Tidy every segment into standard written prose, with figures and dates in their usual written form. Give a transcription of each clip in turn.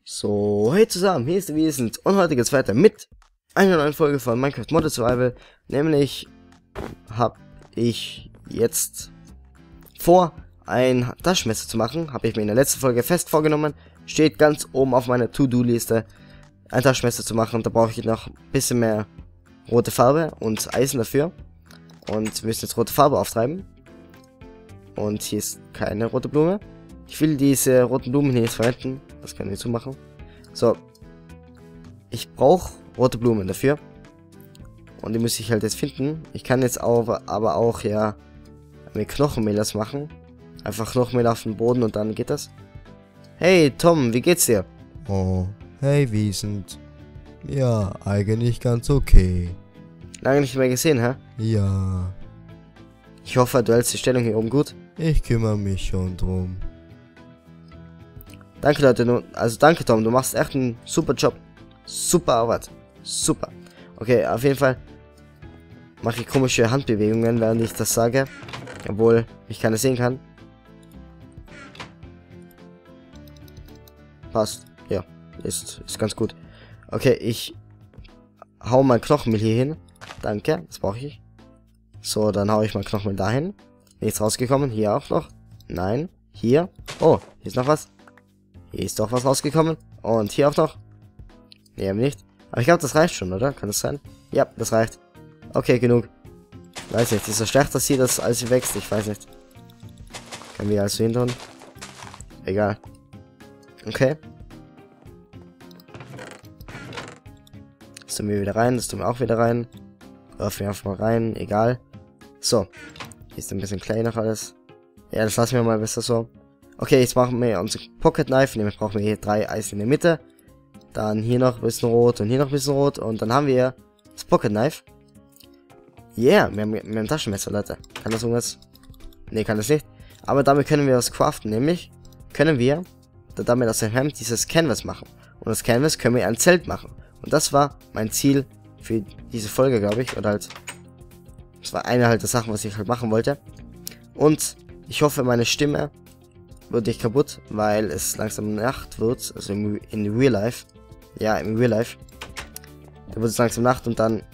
So, hey zusammen, hier ist der Wiesent und heute geht's weiter mit einer neuen Folge von Minecraft Modded Survival. Nämlich habe ich jetzt vor, ein Taschenmesser zu machen. Habe ich mir in der letzten Folge fest vorgenommen. Steht ganz oben auf meiner To-Do-Liste, ein Taschenmesser zu machen. Da brauche ich noch ein bisschen mehr rote Farbe und Eisen dafür. Und wir müssen jetzt rote Farbe auftreiben. Und hier ist keine rote Blume. Ich will diese roten Blumen hier jetzt verwenden. Das können wir zumachen. So. Ich brauche rote Blumen dafür. Und die muss ich halt jetzt finden. Ich kann jetzt aber auch ja mit Knochenmehl das machen. Einfach Knochenmehl auf den Boden und dann geht das. Hey Tom, wie geht's dir? Oh, hey Wiesent. Ja, eigentlich ganz okay. Lange nicht mehr gesehen, hä? Ja, Ich hoffe, du hältst die Stellung hier oben gut. ich kümmere mich schon drum. Danke Leute, also danke Tom, du machst echt einen super Job. Super Arbeit. Super. Okay, auf jeden Fall mache ich komische Handbewegungen, während ich das sage. Obwohl ich keine sehen kann. Passt. Ja, ist ganz gut. Okay, ich hau mein Knochenmehl hier hin. Danke, das brauche ich. So, dann hau ich mein Knochenmehl dahin. Nichts rausgekommen. Hier auch noch. Nein. Hier. Oh, hier ist noch was. Hier ist doch was rausgekommen. Und hier auch noch. Nee, eben nicht. Aber ich glaube, das reicht schon, oder? Kann das sein? Ja, das reicht. Okay, genug. Weiß nicht, ist so schlecht, dass hier das alles wächst. Ich weiß nicht. Können wir also hintun? Egal. Okay. Das tun wir wieder rein. Das tun wir auch wieder rein. Werfen wir einfach mal rein. Egal. So. Hier ist ein bisschen klein noch alles. Ja, das lassen wir mal besser so. Okay, jetzt machen wir unser Pocket Knife. Nämlich brauchen wir hier 3 Eisen in der Mitte. Dann hier noch ein bisschen rot und hier noch ein bisschen rot. Und dann haben wir das Pocket Knife. Yeah, wir haben ein Taschenmesser, Leute. Kann das irgendwas? Ne, kann das nicht. Aber damit können wir was craften. Nämlich können wir damit aus dem Hemd dieses Canvas machen. Und das Canvas können wir ein Zelt machen. Und das war mein Ziel für diese Folge, glaube ich. Oder halt, das war eine halt der Sachen, was ich halt machen wollte. Und ich hoffe, meine Stimme wird nicht kaputt, weil es langsam Nacht wird. Also in Real Life. Ja, im Real Life. Da wird es langsam Nacht und dann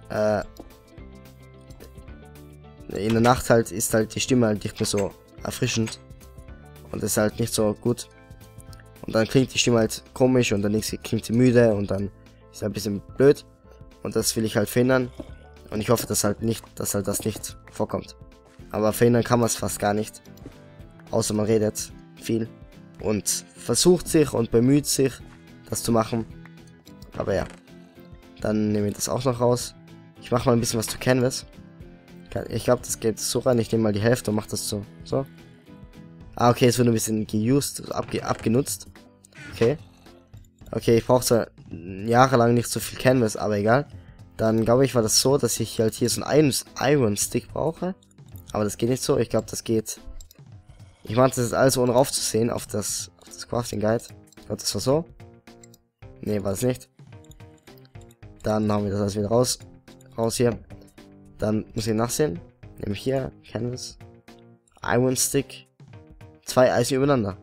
in der Nacht halt ist halt die Stimme halt nicht mehr so erfrischend. Und das ist halt nicht so gut. Und dann klingt die Stimme halt komisch und dann klingt sie müde und dann ist es ein bisschen blöd. Und das will ich halt verhindern. Und ich hoffe, dass halt das nicht vorkommt. Aber verhindern kann man es fast gar nicht. Außer man redet viel. Und versucht sich und bemüht sich, das zu machen. Aber ja. Dann nehme ich das auch noch raus. Ich mache mal ein bisschen was zu Canvas. Ich glaube, das geht so rein. Ich nehme mal die Hälfte und mache das so. So. Ah, okay, es wird ein bisschen geused, abgenutzt. Okay. Okay, ich brauche zwar jahrelang nicht so viel Canvas, aber egal. Dann glaube ich, war das so, dass ich halt hier so einen Iron Stick brauche. Aber das geht nicht so. Ich glaube, das geht. Ich mache das jetzt alles ohne raufzusehen auf das Crafting Guide. Ich glaube, das war so. Nee, war das nicht. Dann haben wir das alles wieder raus. Raus hier. Dann muss ich nachsehen. Nämlich hier, Canvas. Iron Stick. 2 Eisen übereinander.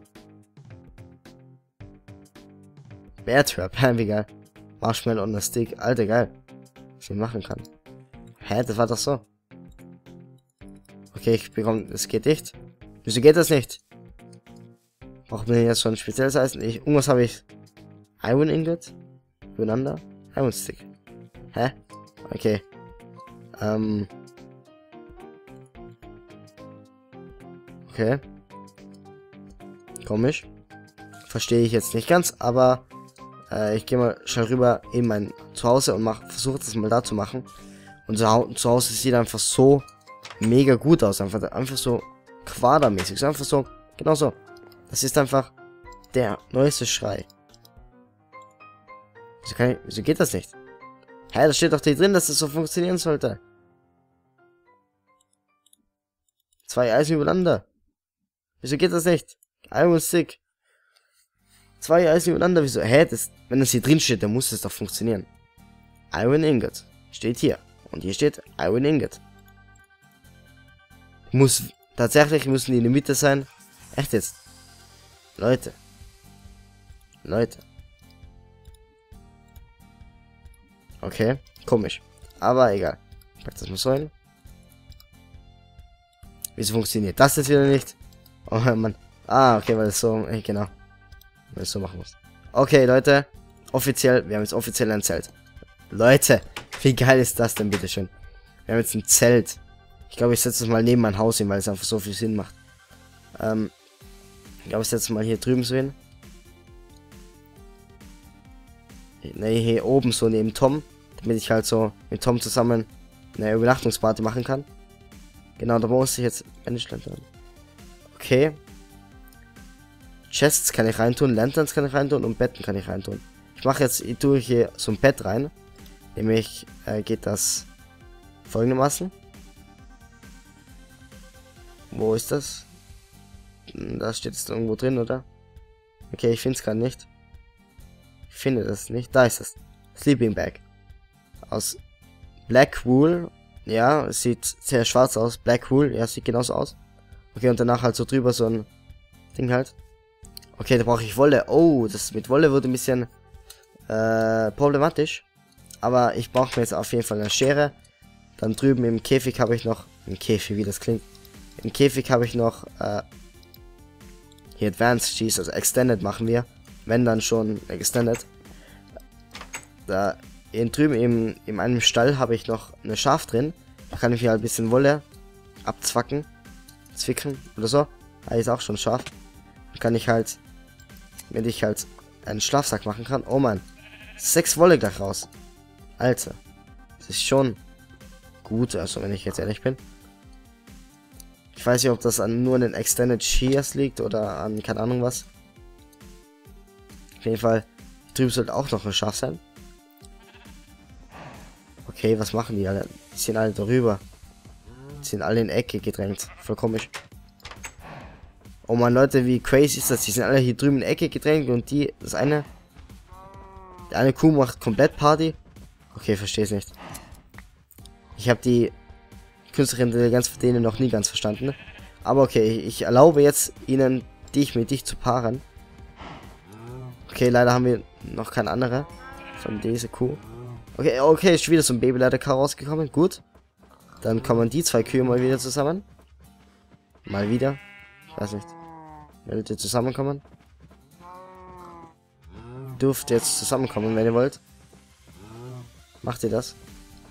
Bear Trap, wie geil. Marshmallow und der Stick. Alter, geil. Was ich machen kann. Hä, das war doch so. Okay, ich bekomme. Es geht nicht. Wieso geht das nicht? Braucht man jetzt schon ein spezielles Eisen? Irgendwas habe ich. Iron Ingot. Übereinander. Iron Stick. Hä? Okay. Okay. Komisch. Verstehe ich jetzt nicht ganz, aber ich gehe mal schnell rüber in mein Zuhause und versuche das mal da zu machen. Und zu Hause sieht einfach so mega gut aus. Einfach so quadermäßig. So einfach so, genau so. Das ist einfach der neueste Schrei. Wieso geht das nicht? Hä, das steht doch hier drin, dass das so funktionieren sollte. 2 Eisen übereinander. Wieso geht das nicht? Iron Stick. 2 Eisen übereinander. Wieso? Hä, wenn das hier drin steht, dann muss das doch funktionieren. Iron Ingot. Steht hier. Und hier steht Iron Ingot. Tatsächlich müssen die in der Mitte sein. Echt jetzt? Leute. Okay, komisch. Aber egal. Ich pack das mal so hin. Wieso funktioniert das jetzt wieder nicht? Oh Mann. Ah, okay, weil es so, genau. Weil es so machen muss. Okay, Leute. Offiziell, wir haben jetzt offiziell ein Zelt. Leute, wie geil ist das denn, bitteschön? Wir haben jetzt ein Zelt. Ich glaube, ich setze es mal neben mein Haus hin, weil es einfach so viel Sinn macht. Ich glaube, ich setze es mal hier drüben so hin. Ne, hier oben so neben Tom. Damit ich halt so mit Tom zusammen eine Übernachtungsparty machen kann. Genau, da muss ich jetzt okay. Chests kann ich reintun, Lanterns kann ich reintun und Betten kann ich reintun. Ich mache jetzt, ich tue hier so ein Bett rein. Nämlich geht das folgendermaßen. Wo ist das? Da steht es irgendwo drin, oder? Okay, ich finde es gerade nicht. Ich finde das nicht. Da ist es. Sleeping Bag. Aus Black Wool. Ja, es sieht sehr schwarz aus. Black Wool, ja, sieht genauso aus. Okay, und danach halt so drüber so ein Ding halt. Okay, da brauche ich Wolle. Oh, das mit Wolle wird ein bisschen problematisch. Aber ich brauche mir jetzt auf jeden Fall eine Schere. Dann drüben im Käfig habe ich noch... Im Käfig, wie das klingt. Im Käfig habe ich noch... hier Advanced Cheese, also Extended machen wir. Wenn dann schon Extended. Da drüben in einem Stall habe ich noch eine Schaf drin. Da kann ich hier halt ein bisschen Wolle abzwacken. Zwicken oder so. Da ist auch schon Schaf. Dann kann ich halt... Wenn ich halt einen Schlafsack machen kann. Oh man. 6 Wolle gleich raus. Alter. Das ist schon gut, also wenn ich jetzt ehrlich bin. Ich weiß nicht, ob das nur an den Extended Shears liegt oder an keine Ahnung was. Auf jeden Fall, drüben sollte auch noch ein Schaf sein. Okay, was machen die alle? Die sind alle darüber. Die sind alle in die Ecke gedrängt. Voll komisch. Oh man, Leute, wie crazy ist das? Die sind alle hier drüben in die Ecke gedrängt und die, die eine Kuh macht komplett Party. Okay, verstehe es nicht. Ich habe die künstliche Intelligenz von denen noch nie ganz verstanden. Aber okay, ich erlaube jetzt ihnen, dich mit dich zu paaren. Okay, leider haben wir noch keine andere von dieser Kuh. Okay, okay, ist wieder so ein Babyleiter-Kau rausgekommen. Gut. Dann kommen die 2 Kühe mal wieder zusammen. Mal wieder. Ich weiß nicht. Werdet ihr zusammenkommen? Dürft jetzt zusammenkommen, wenn ihr wollt. Macht ihr das?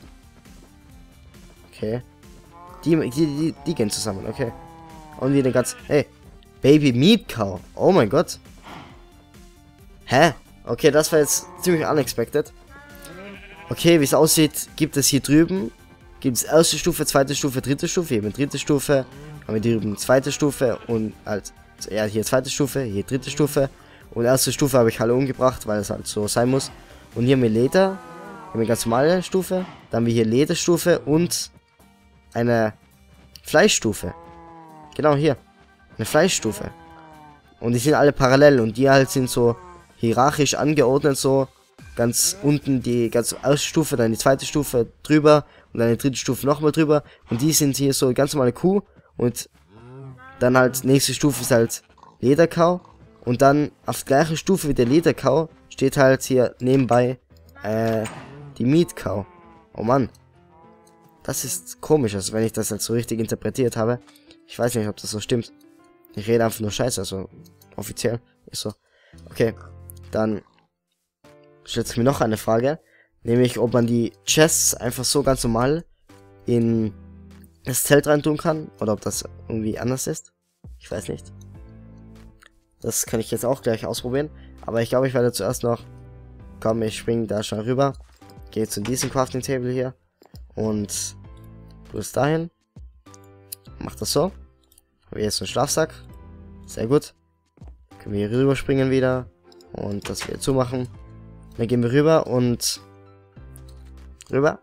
Okay. Die gehen zusammen, okay. Und wieder ganz... Hey, Baby Meat Cow. Oh mein Gott. Hä? Okay, das war jetzt ziemlich unexpected. Okay, wie es aussieht, gibt es hier drüben... Gibt es erste Stufe, zweite Stufe, dritte Stufe. Hier mit dritte Stufe. Haben wir drüben zweite Stufe und halt... Ja, hier zweite Stufe, hier dritte Stufe. Und erste Stufe habe ich alle umgebracht, weil es halt so sein muss. Und hier haben wir Leder. Hier haben wir eine ganz normale Stufe. Dann haben wir hier Lederstufe und eine Fleischstufe. Genau hier. Eine Fleischstufe. Und die sind alle parallel und die halt sind so hierarchisch angeordnet, so ganz unten die ganz erste Stufe, dann die zweite Stufe drüber und dann die dritte Stufe nochmal drüber. Und die sind hier so ganz normale Kuh und dann halt nächste Stufe ist halt Lederkau. Und dann auf der gleichen Stufe wie der Lederkau steht halt hier nebenbei die Meat Cow. Oh Mann. Das ist komisch, also wenn ich das halt so richtig interpretiert habe. Ich weiß nicht, ob das so stimmt. Ich rede einfach nur Scheiße, also offiziell ist so. Okay, dann stellt sich mir noch eine Frage. Nämlich, ob man die Chests einfach so ganz normal in das Zelt reintun kann. Oder ob das irgendwie anders ist. Ich weiß nicht. Das kann ich jetzt auch gleich ausprobieren. Aber ich glaube, ich werde zuerst noch... Komm, ich springe da schon rüber. Gehe zu diesem Crafting Table hier. Und... Du bist dahin. Mach das so. Haben wir jetzt einen Schlafsack. Sehr gut. Können wir hier rüber springen wieder. Und das wieder zumachen. Dann gehen wir rüber und... Rüber.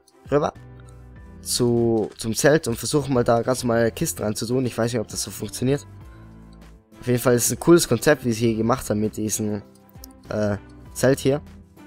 Zum Zelt und versuchen mal da ganz normale Kisten reinzutun. Ich weiß nicht, ob das so funktioniert. Auf jeden Fall ist es ein cooles Konzept, wie sie hier gemacht haben mit diesem Zelt hier.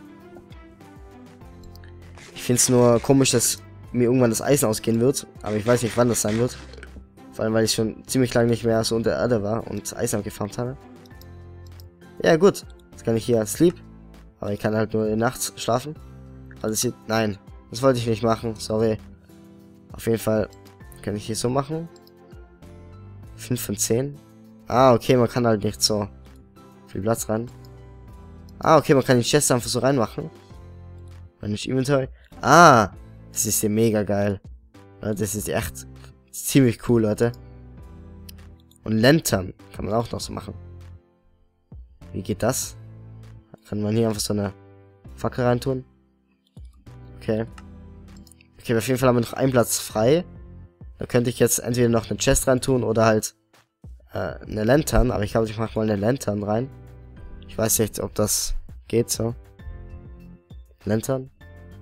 Ich finde es nur komisch, dass mir irgendwann das Eisen ausgehen wird. Aber ich weiß nicht, wann das sein wird. Vor allem, weil ich schon ziemlich lange nicht mehr so unter der Erde war und Eisen gefarmt habe. Ja gut, jetzt kann ich hier sleep. Aber ich kann halt nur nachts schlafen. Also nein, das wollte ich nicht machen, sorry. Auf jeden Fall kann ich hier so machen. 5 von 10. Ah, okay, man kann halt nicht so viel Platz rein. Ah, okay, man kann die Chests einfach so reinmachen. Wenn ich Inventory. Ah, das ist ja mega geil. Das ist echt ziemlich cool, Leute. Und Lantern kann man auch noch so machen. Wie geht das? Kann man hier einfach so eine Fackel reintun? Okay. Okay, auf jeden Fall haben wir noch einen Platz frei. Da könnte ich jetzt entweder noch eine Chest reintun oder halt eine Lantern. Aber ich glaube, ich mache mal eine Lantern rein. Ich weiß nicht, ob das geht so. Lantern.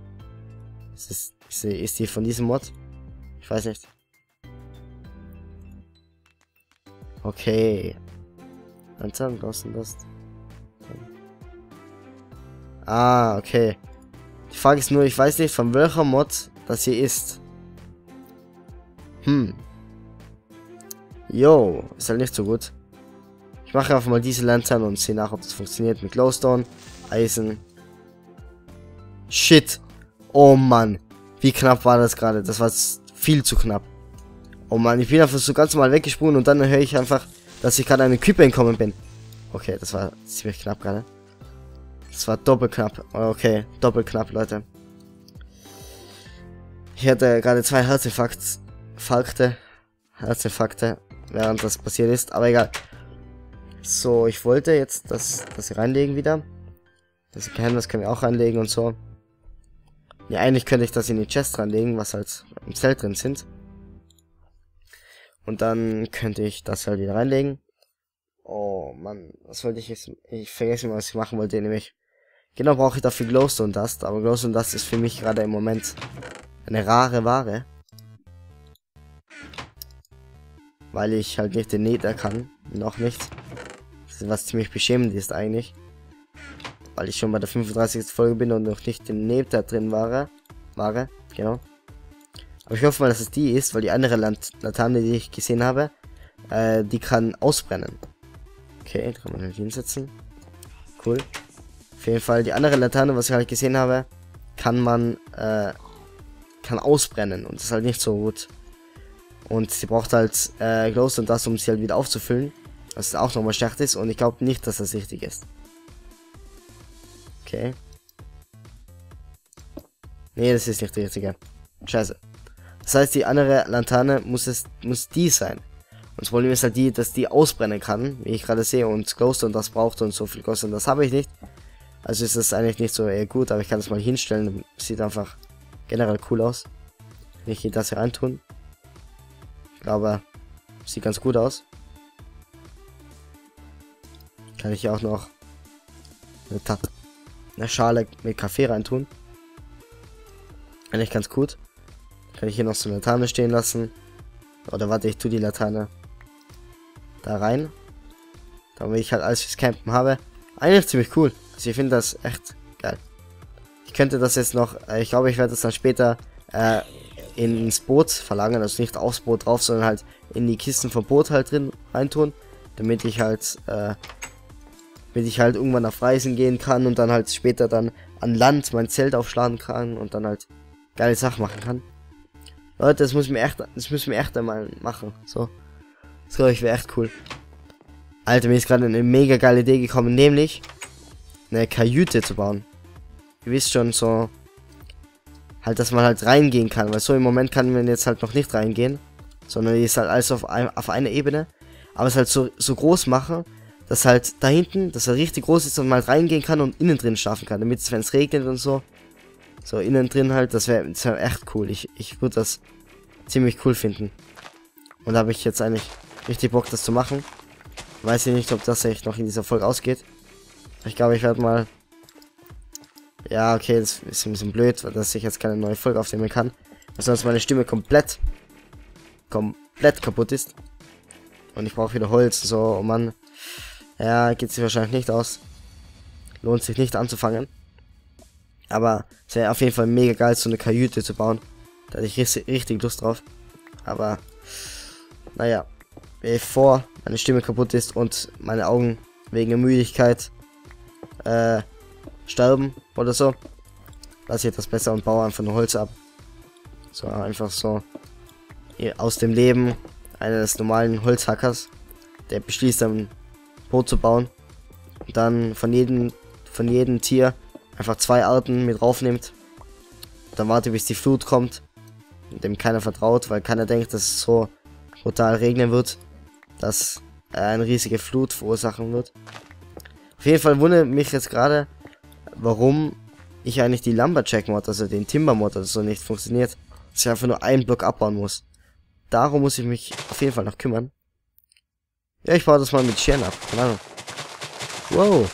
Ist die von diesem Mod? Ich weiß nicht. Okay. Lantern, draußen das. Ah, okay. Die Frage ist nur, ich weiß nicht, von welcher Mod das hier ist. Jo, ist halt nicht so gut. Ich mache einfach mal diese Lantern und sehe nach, ob das funktioniert mit Glowstone, Eisen. Shit. Oh Mann. Wie knapp war das gerade? Das war viel zu knapp. Oh Mann, ich bin einfach so ganz normal weggesprungen und dann höre ich einfach, dass ich gerade an den Creeper entkommen bin. Okay, das war ziemlich knapp gerade. Das war doppelt knapp. Okay, doppelt knapp, Leute. Ich hatte gerade 2 Herzinfarkte, während das passiert ist, aber egal. So, ich wollte jetzt das reinlegen wieder. Das Geheimnis können wir auch reinlegen und so. Ja, eigentlich könnte ich das in die Chest reinlegen, was halt im Zelt drin sind. Und dann könnte ich das halt wieder reinlegen. Oh Mann, was wollte ich jetzt? Ich vergesse mal, was ich machen wollte, nämlich. Genau, brauche ich dafür Glowstone Dust, aber Glowstone Dust ist für mich gerade im Moment eine rare Ware. Weil ich halt nicht den Nether kann. Noch nicht. Das ist was ziemlich beschämend ist eigentlich. Weil ich schon bei der 35. Folge bin und noch nicht den Nether drin war. Genau. Aber ich hoffe mal, dass es die ist, weil die andere Laterne, die ich gesehen habe, die kann ausbrennen. Okay, da kann man halt hinsetzen. Cool. Auf jeden Fall, die andere Laterne, was ich halt gesehen habe, kann man, kann ausbrennen und das ist halt nicht so gut. Und sie braucht halt Glowstone und das, um sie halt wieder aufzufüllen. Was auch nochmal stark ist und ich glaube nicht, dass das richtig ist. Okay. Nee, das ist nicht die richtige. Scheiße. Das heißt, die andere Laterne muss die sein. Und das Problem ist halt die, dass die ausbrennen kann, wie ich gerade sehe, und Glowstone das braucht und so viel Glowstone das habe ich nicht. Also ist das eigentlich nicht so gut, aber ich kann das mal hinstellen. Sieht einfach generell cool aus. Wenn ich hier das hier reintun. Ich glaube, sieht ganz gut aus. Kann ich hier auch noch eine Schale mit Kaffee reintun. Eigentlich ganz gut. Kann ich hier noch so eine Laterne stehen lassen. Oder warte, ich tue die Laterne da rein. Damit ich halt alles fürs Campen habe. Eigentlich ziemlich cool. Also ich finde das echt geil. Ich könnte das jetzt noch, ich glaube, ich werde das dann später ins Boot verlagern. Also nicht aufs Boot drauf, sondern halt in die Kisten vom Boot halt drin reintun. Damit ich halt irgendwann auf Reisen gehen kann und dann halt später dann an Land mein Zelt aufschlagen kann und dann halt geile Sachen machen kann. Leute, das müssen wir echt einmal machen. So. Das glaube ich wäre echt cool. Alter, mir ist gerade eine mega geile Idee gekommen, nämlich eine Kajüte zu bauen. Ihr wisst schon, so halt, dass man halt reingehen kann, weil so im Moment kann man jetzt halt noch nicht reingehen, sondern die ist halt alles auf einer Ebene, aber es halt so groß machen, dass halt da hinten, dass er richtig groß ist und man halt reingehen kann und innen drin schlafen kann, damit es, wenn es regnet und so innen drin halt, das wäre echt cool. Ich würde das ziemlich cool finden. Und da habe ich jetzt eigentlich richtig Bock, das zu machen. Weiß ich nicht, ob das echt noch in dieser Folge ausgeht. Ich glaube, ich werde mal... Ja, okay, das ist ein bisschen blöd, dass ich jetzt keine neue Folge aufnehmen kann. Weil sonst meine Stimme komplett kaputt ist. Und ich brauche wieder Holz und so. Oh Mann. Ja, geht sich wahrscheinlich nicht aus. Lohnt sich nicht anzufangen. Aber es wäre auf jeden Fall mega geil, so eine Kajüte zu bauen. Da hatte ich richtig Lust drauf. Aber, naja. Bevor meine Stimme kaputt ist und meine Augen wegen der Müdigkeit sterben oder so, lasse ich das besser und baue einfach nur Holz ab. So, einfach so. Hier aus dem Leben eines normalen Holzhackers. Der beschließt dann, Brot zu bauen. Und dann von jedem Tier einfach 2 Arten mit draufnimmt. Dann warte, bis die Flut kommt. Dem keiner vertraut, weil keiner denkt, dass es so brutal regnen wird, dass er eine riesige Flut verursachen wird. Auf jeden Fall wundert mich jetzt gerade, warum ich eigentlich die Lumberjack-Mod, also den Timber-Mod oder so nicht funktioniert. Dass ich einfach nur einen Block abbauen muss. Darum muss ich mich auf jeden Fall noch kümmern. Ja, ich baue das mal mit Scheren ab. Keine Ahnung. Wow.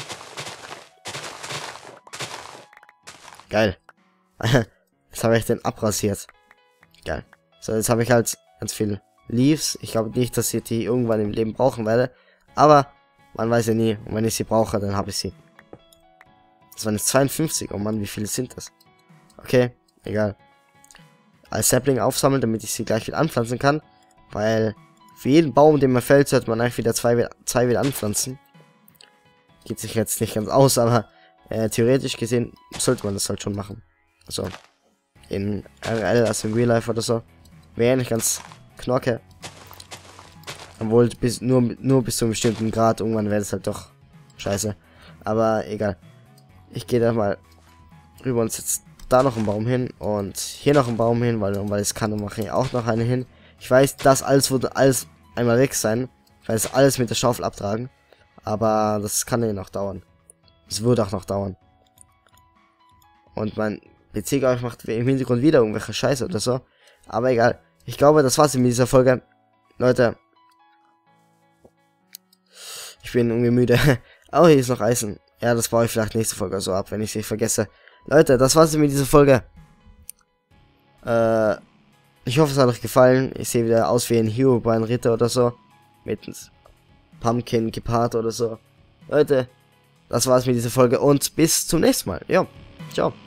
Geil. Jetzt habe ich den abrasiert. Geil. So, jetzt habe ich halt ganz viel Leaves. Ich glaube nicht, dass ich die irgendwann im Leben brauchen werde. Aber man weiß ja nie. Und wenn ich sie brauche, dann habe ich sie. Das waren jetzt 52. Oh Mann, wie viele sind das? Okay, egal. Als Sapling aufsammeln, damit ich sie gleich wieder anpflanzen kann. Weil für jeden Baum, den man fällt, sollte man eigentlich wieder zwei wieder anpflanzen. Geht sich jetzt nicht ganz aus, aber theoretisch gesehen sollte man das halt schon machen. Also in RL, also in Real Life oder so. Wäre nicht ganz knocke. Obwohl nur bis zu einem bestimmten Grad, irgendwann wäre das halt doch scheiße. Aber egal. Ich gehe da mal rüber und setze da noch einen Baum hin und hier noch einen Baum hin, weil es kann, mache ich auch noch eine hin. Ich weiß, das alles würde alles einmal weg sein, weil es alles mit der Schaufel abtragen. Aber das kann ja noch dauern. Es wird auch noch dauern. Und mein PC, glaube ich, macht im Hintergrund wieder irgendwelche Scheiße oder so. Aber egal. Ich glaube, das war's mit dieser Folge. Leute. Ich bin irgendwie müde. Oh, hier ist noch Eisen. Ja, das baue ich vielleicht nächste Folge so ab, wenn ich sie vergesse. Leute, das war's mit dieser Folge. Ich hoffe, es hat euch gefallen. Ich sehe wieder aus wie ein Herobrine-Ritter oder so. Mit Pumpkin gepaart oder so. Leute, das war's mit dieser Folge und bis zum nächsten Mal. Ja, ciao.